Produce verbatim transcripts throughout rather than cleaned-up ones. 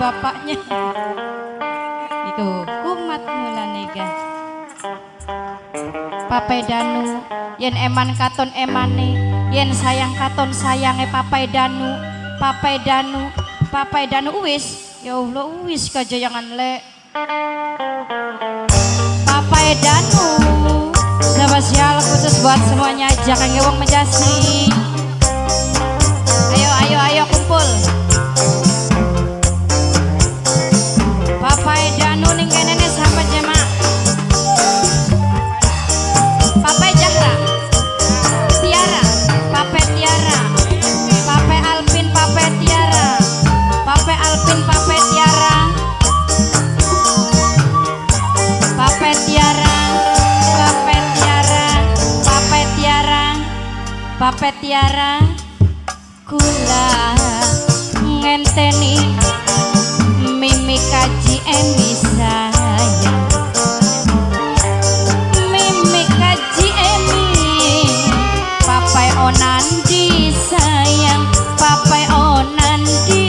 bapaknya. Iku kumat mulane guys. Papai Danu yen eman katon emane, yen sayang katon sayange Papai Danu. Papai Danu, Papai Danu wis, ya Allah wis kajayangan lek. Papai Danu, spesial khusus buat semuanya, jangan ngewong menjasi. Ayo ayo ayo kumpul. Papai Danu ning kene ne sahabat jemaah. Papai Jahra, Tiara, Papai Tiara, Papai Alpin, Papai Tiara, Papai Alpin, Papai Tiara, Papai Tiara, Papai Tiara, Papai Tiara, Papai Tiara, kula ngenteni mimi kaji emi sayang. Papai Onandi sayang, Papai Onandi,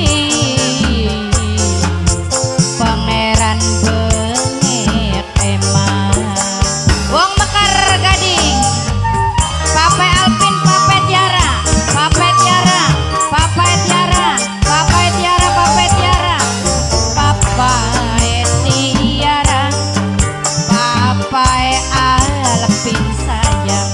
pangeran bengek emang. Wong Mekar Gading, Papai Alpin, Papai Tiara, Papai Tiara, Papai Tiara, Papai Tiara, Papai Tiara, Papai Tiara, Papai Alpin sayang.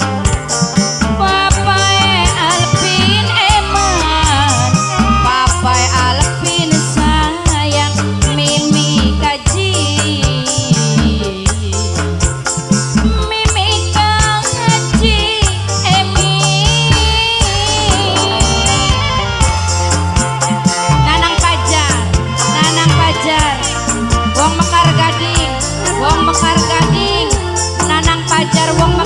Wong Mekar Gading, Nanang Pajar, Wong